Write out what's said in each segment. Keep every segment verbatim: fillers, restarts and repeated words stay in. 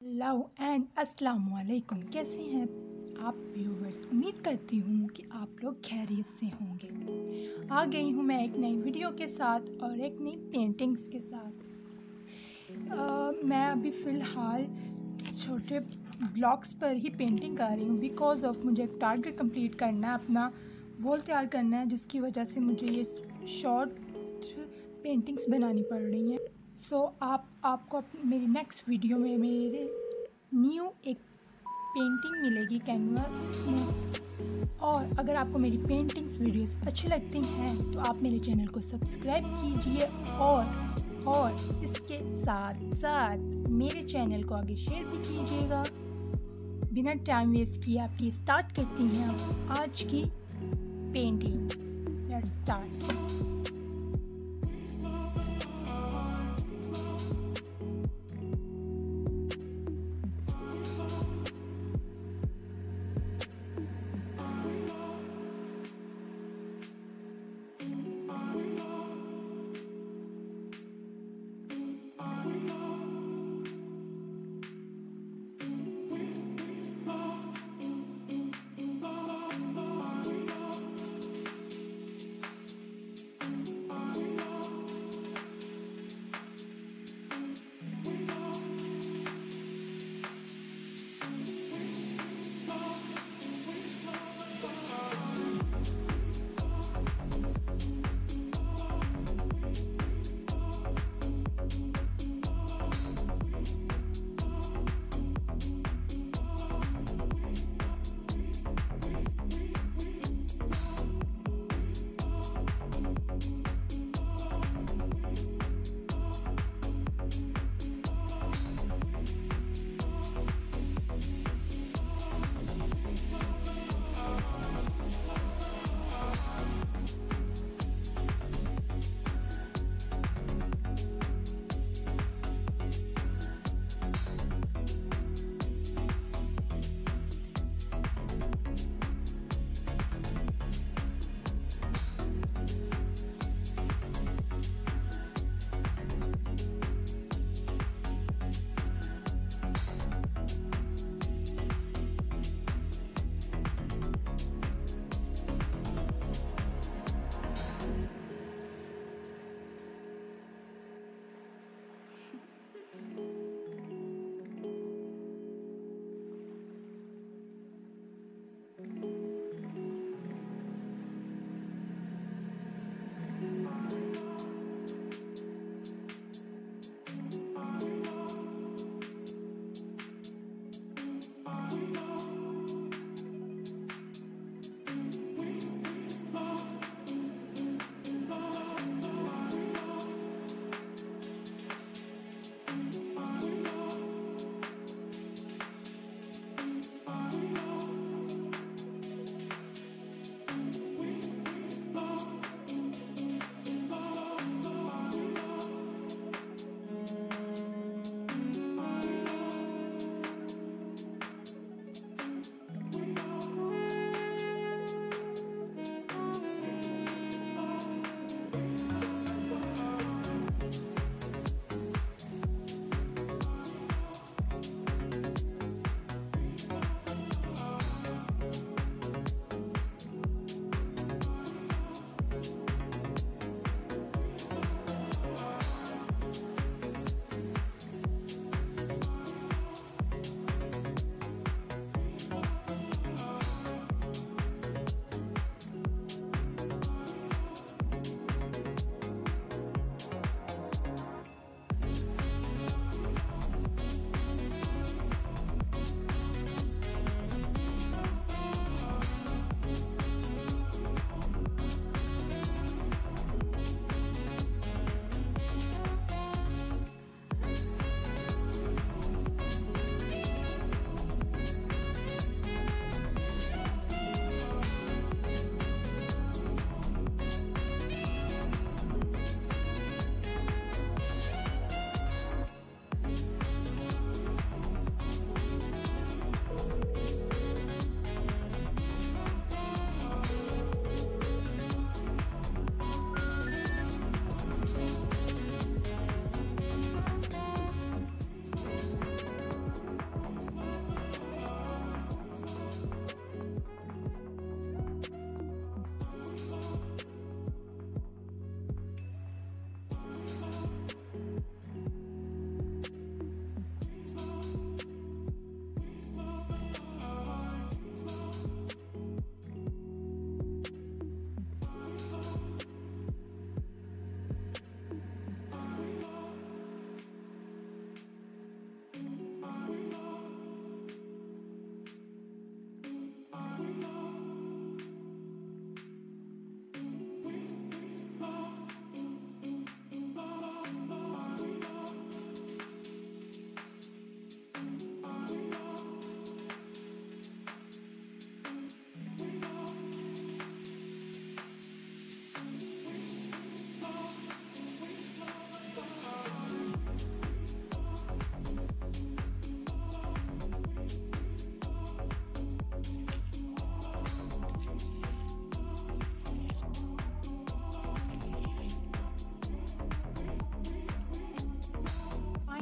Hello and अस्सलाम वालेकुम। कैसे हैं आप व्यूवर्स? उम्मीद करती हूँ कि आप लोग खैरियत से होंगे। आ गई हूँ मैं एक नई वीडियो के साथ और एक नई पेंटिंग्स के साथ। आ, मैं अभी फ़िलहाल छोटे ब्लॉक्स पर ही पेंटिंग कर रही हूँ बिकॉज़ ऑफ मुझे एक टारगेट कंप्लीट करना है, अपना वॉल तैयार करना है, जिसकी वजह से मुझे ये शॉर्ट पेंटिंग्स बनानी पड़ रही हैं। सो so, आप आपको मेरी नेक्स्ट वीडियो में मेरे न्यू एक पेंटिंग मिलेगी कैनवास में। और अगर आपको मेरी पेंटिंग्स वीडियोस अच्छी लगती हैं तो आप मेरे चैनल को सब्सक्राइब कीजिए और और इसके साथ साथ मेरे चैनल को आगे शेयर भी कीजिएगा। बिना टाइम वेस्ट किए आपकी स्टार्ट करती हैं आज की पेंटिंग। Let's start.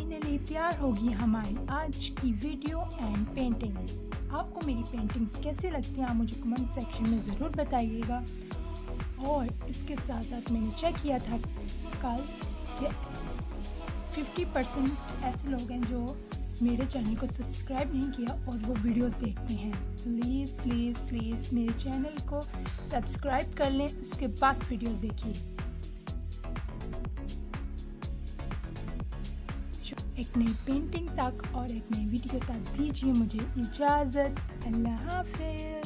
फाइनली तैयार होगी हमारी आज की वीडियो एंड पेंटिंग्स। आपको मेरी पेंटिंग्स कैसी लगती हैं आप मुझे कमेंट सेक्शन में ज़रूर बताइएगा। और इसके साथ साथ मैंने चेक किया था कल कि फिफ्टी परसेंट ऐसे लोग हैं जो मेरे चैनल को सब्सक्राइब नहीं किया और वो वीडियोस देखते हैं। प्लीज़ प्लीज़ प्लीज़ मेरे चैनल को सब्सक्राइब कर लें, उसके बाद वीडियोस देखिए। एक नई पेंटिंग तक और एक नई वीडियो तक दीजिए मुझे इजाज़त। अल्लाह हाफ़िज़।